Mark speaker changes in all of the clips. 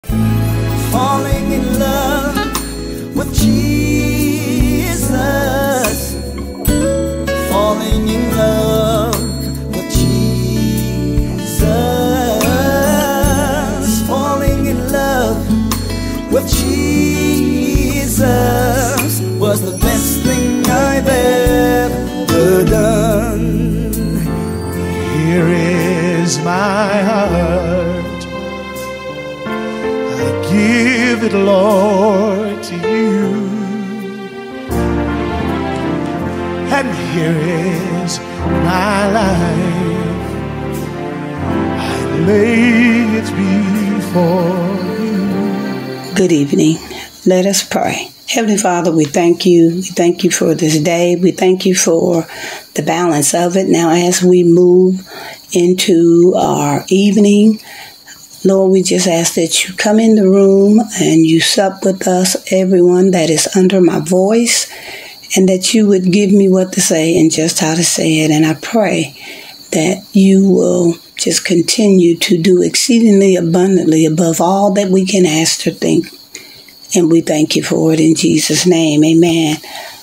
Speaker 1: Falling in love with Jesus. Falling in love with Jesus. Falling in love with Jesus was the best thing I've ever done.
Speaker 2: Here is my heart. Give it, Lord, to you. And here is my life. I lay it before you.
Speaker 3: Good evening. Let us pray. Heavenly Father, we thank you. We thank you for this day. We thank you for the balance of it. Now, as we move into our evening, Lord, we just ask that you come in the room and you sup with us, everyone that is under my voice, and that you would give me what to say and just how to say it. And I pray that you will just continue to do exceedingly abundantly above all that we can ask or think. And we thank you for it in Jesus' name. Amen.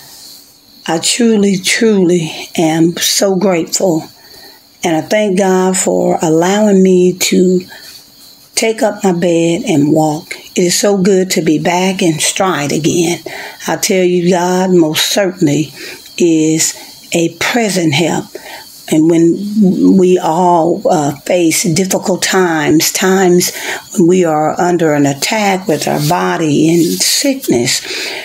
Speaker 3: I truly, truly am so grateful. And I thank God for allowing me to take up my bed and walk. It is so good to be back in stride again. I tell you, God most certainly is a present help. And when we all face difficult times when we are under an attack with our body in sickness,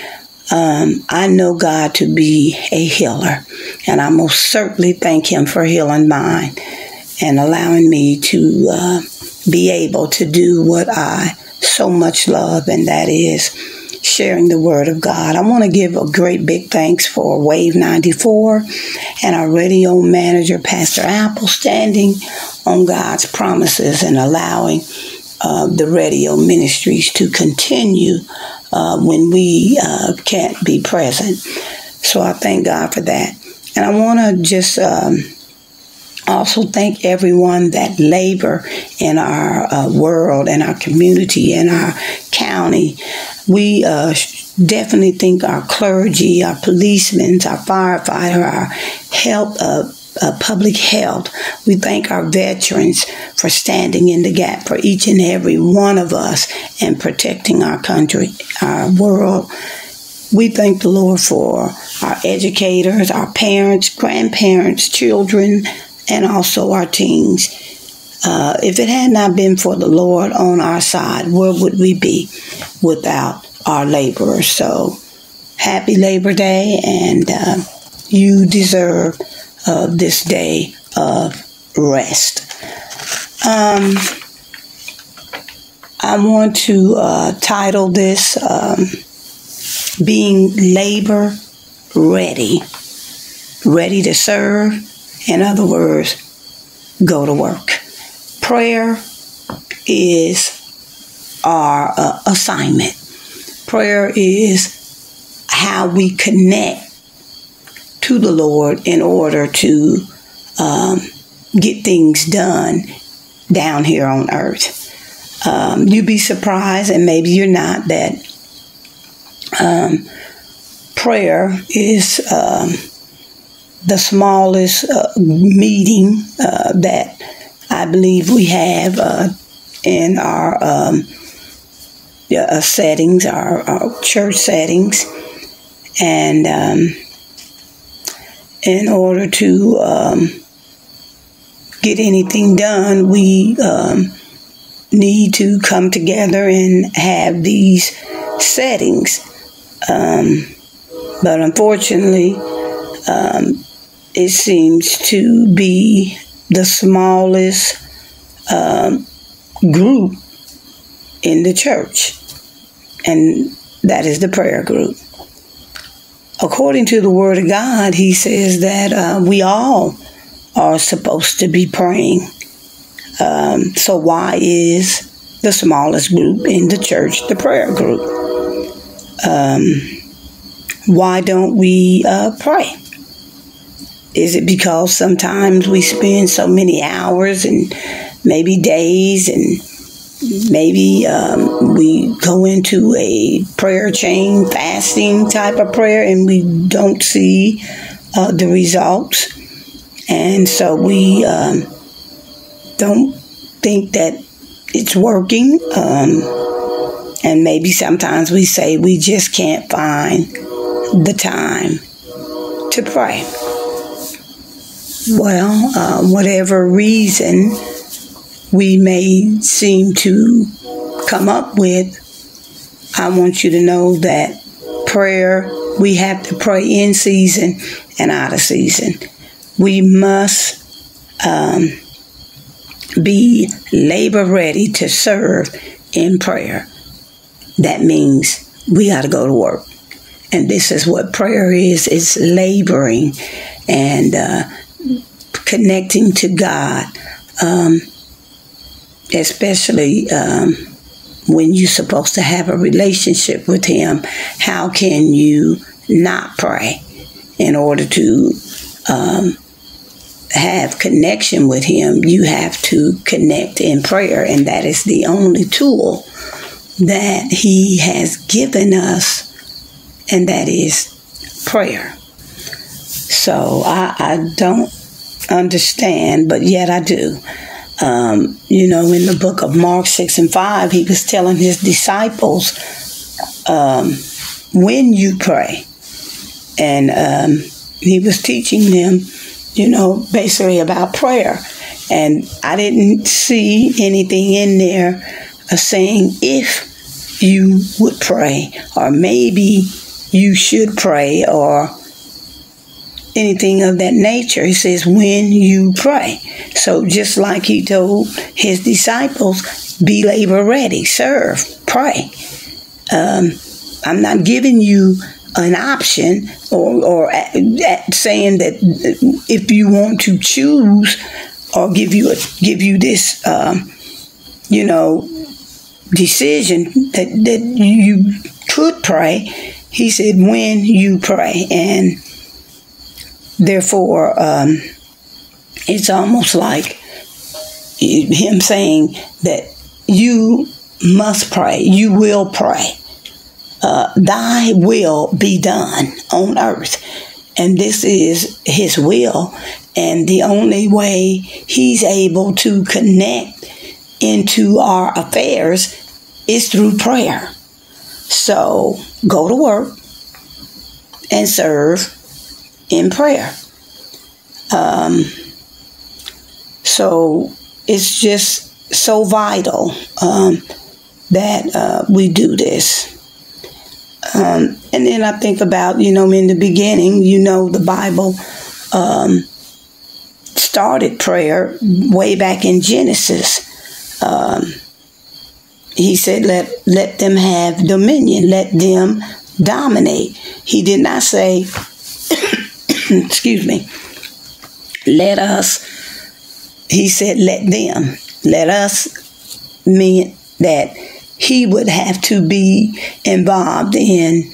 Speaker 3: I know God to be a healer. And I most certainly thank him for healing mine and allowing me to be able to do what I so much love, and that is sharing the Word of God. I want to give a great big thanks for Wave 94 and our radio manager, Pastor Apple, standing on God's promises and allowing the radio ministries to continue when we can't be present. So I thank God for that. And I want to just also thank everyone that labor in our world, in our community, in our county. We definitely thank our clergy, our policemen, our firefighter, our health, public health. We thank our veterans for standing in the gap for each and every one of us and protecting our country, our world. We thank the Lord for our educators, our parents, grandparents, children, and also our teens. If it had not been for the Lord on our side, where would we be without our laborers? So, happy Labor Day, and you deserve this day of rest. I want to title this Being Labor Ready. Ready to serve. In other words, go to work. Prayer is our assignment. Prayer is how we connect to the Lord in order to get things done down here on earth. You'd be surprised, and maybe you're not, that prayer is the smallest meeting that I believe we have in our settings, our church settings. And in order to get anything done, we need to come together and have these settings. But unfortunately, it seems to be the smallest group in the church, and that is the prayer group. According to the Word of God, he says that we all are supposed to be praying. So why is the smallest group in the church the prayer group? Why don't we pray? Is it because sometimes we spend so many hours and maybe days and Maybe we go into a prayer chain, fasting type of prayer, and we don't see the results. And so we don't think that it's working. And maybe sometimes we say we just can't find the time to pray. Well, whatever reason we may seem to come up with, I want you to know that prayer, we have to pray in season and out of season. We must be labor ready to serve in prayer. That means we got to go to work. And this is what prayer is. It's laboring and connecting to God, especially when you're supposed to have a relationship with Him. How can you not pray in order to have connection with Him? You have to connect in prayer, and that is the only tool that He has given us, and that is prayer. So I don't understand, but yet I do. In the book of Mark 6:5, He was telling His disciples, when you pray, and He was teaching them, basically about prayer. And I didn't see anything in there saying if you would pray, or maybe you should pray, or anything of that nature. He says, when you pray. So just like He told His disciples, be labor ready, serve, pray. I'm not giving you an option or saying that if you want to choose, or give you this, decision that you could pray. He said, when you pray. And therefore, it's almost like Him saying that you must pray. You will pray. Thy will be done on earth. And this is His will. And the only way He's able to connect into our affairs is through prayer. So go to work and serve in prayer. So it's just so vital that we do this. And then I think about, in the beginning, the Bible started prayer way back in Genesis. He said, let them have dominion, let them dominate. He did not say, excuse me, let us. He said, let them. Let us mean that He would have to be involved in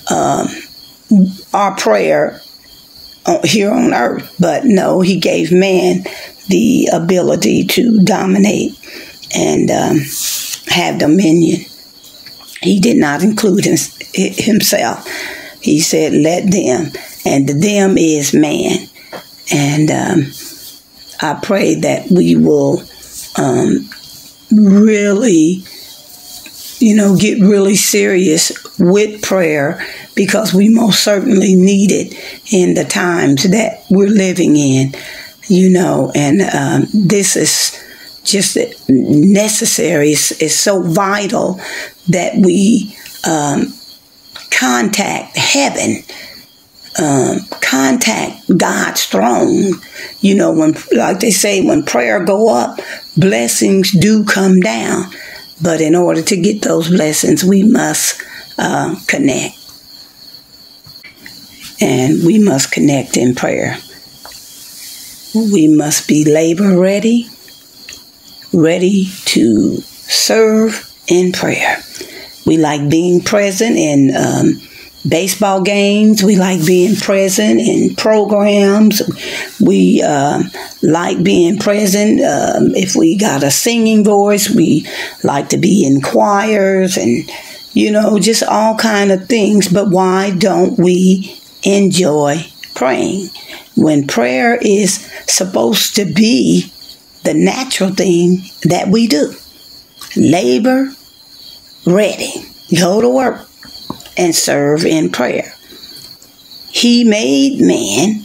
Speaker 3: our prayer here on earth. But no, He gave man the ability to dominate and have dominion. He did not include Himself. He said, let them. And the them is man. And I pray that we will really, get really serious with prayer, because we most certainly need it in the times that we're living in, and this is just necessary. It's so vital that we contact heaven, contact God's throne. When, like they say, when prayer go up, blessings do come down. But in order to get those blessings, we must connect. And we must connect in prayer. We must be labor ready to serve in prayer. We like being present in baseball games. We like being present in programs. We like being present. If we got a singing voice, we like to be in choirs and, just all kind of things. But why don't we enjoy praying when prayer is supposed to be the natural thing that we do? Labor, ready, go to work, and serve in prayer. He made man,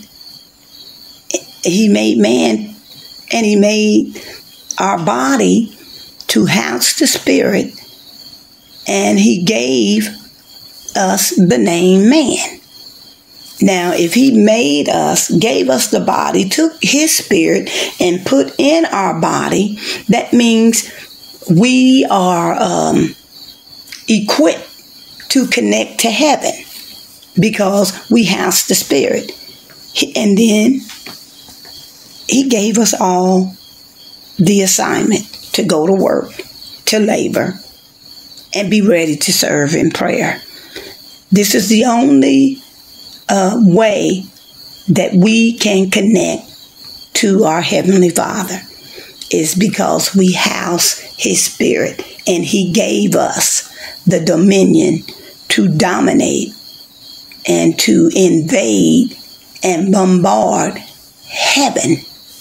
Speaker 3: and he made our body to house the spirit, and he gave us the name man. Now, if he made us, gave us the body, took his spirit and put in our body, that means we are equipped to connect to heaven because we house the spirit. And then he gave us all the assignment to go to work, to labor, and be ready to serve in prayer. This is the only way that we can connect to our Heavenly Father, is because we house his spirit, and he gave us the dominion to dominate and to invade and bombard heaven.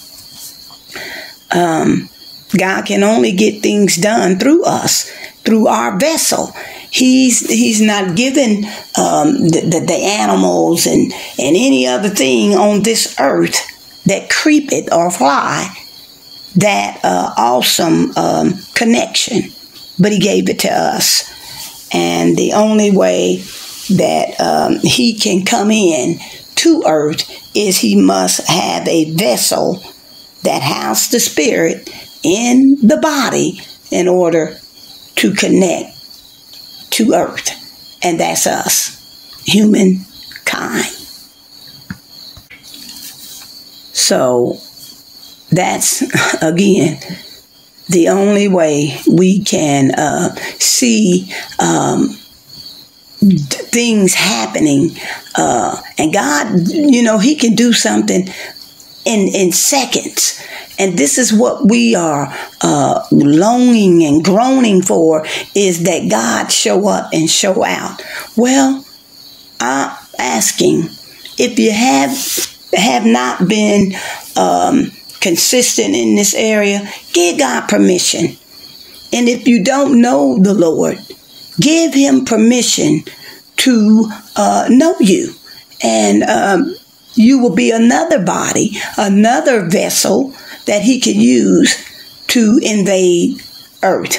Speaker 3: God can only get things done through us, through our vessel. He's not given the animals and any other thing on this earth that creepeth or fly that awesome connection, but he gave it to us. And the only way that he can come in to earth is he must have a vessel that houses the spirit in the body in order to connect to earth. And that's us, humankind. So that's, again, the only way we can see things happening. And God, he can do something in seconds. And this is what we are longing and groaning for, is that God show up and show out. Well, I'm asking, if you have not been consistent in this area, give God permission. And if you don't know the Lord, give him permission to know you. And you will be another body, another vessel that he could use to invade earth,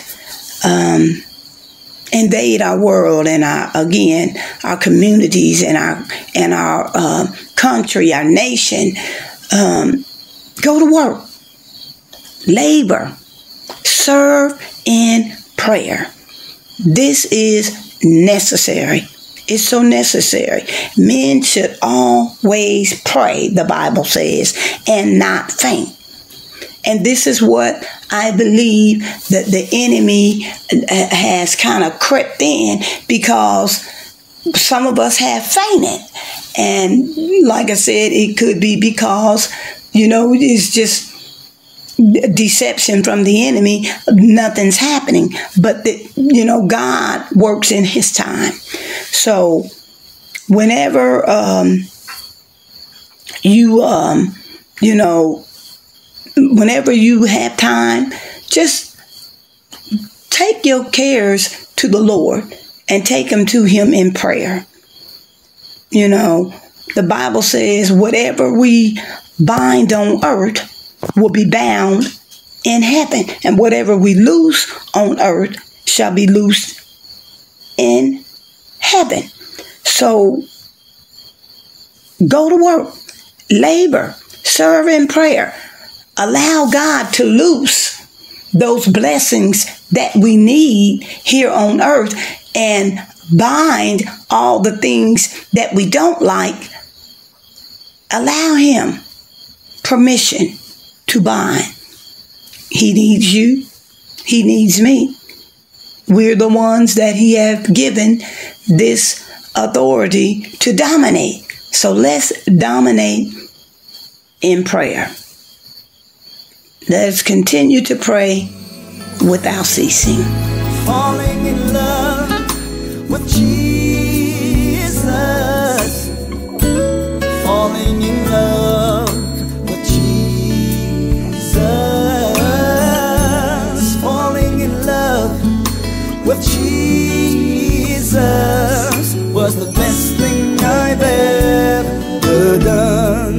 Speaker 3: invade our world and our communities and our country, our nation. Go to work, labor, serve in prayer. This is necessary. It's so necessary. Men should always pray, the Bible says, and not faint. And this is what I believe that the enemy has kind of crept in, because some of us have fainted. And like I said, it could be because, it's just deception from the enemy. Nothing's happening. But, God works in his time. So whenever whenever you have time, just take your cares to the Lord and take them to him in prayer. The Bible says whatever we bind on earth will be bound in heaven, and whatever we loose on earth shall be loosed in heaven. So go to work, labor, serve in prayer. Allow God to loose those blessings that we need here on earth, and bind all the things that we don't like. Allow him permission to bind. He needs you. He needs me. We're the ones that he have given this authority to dominate. So let's dominate in prayer. Let's continue to pray without ceasing.
Speaker 1: Falling in love with Jesus. Falling in love with Jesus. Falling in love with Jesus was the best thing I've ever done.